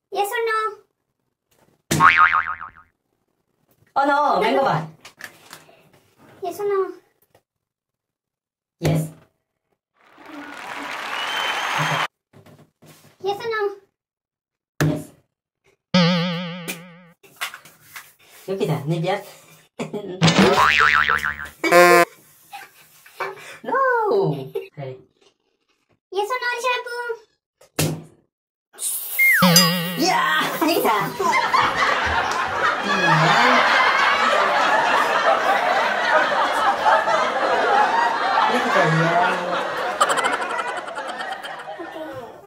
Yes or no? Oh no, mango bar. Yes or no? Yes. Yes or no? Yes. 여기다 내 몇. No. Ready. Yes or no, Rishabh? Yeah, 여기다.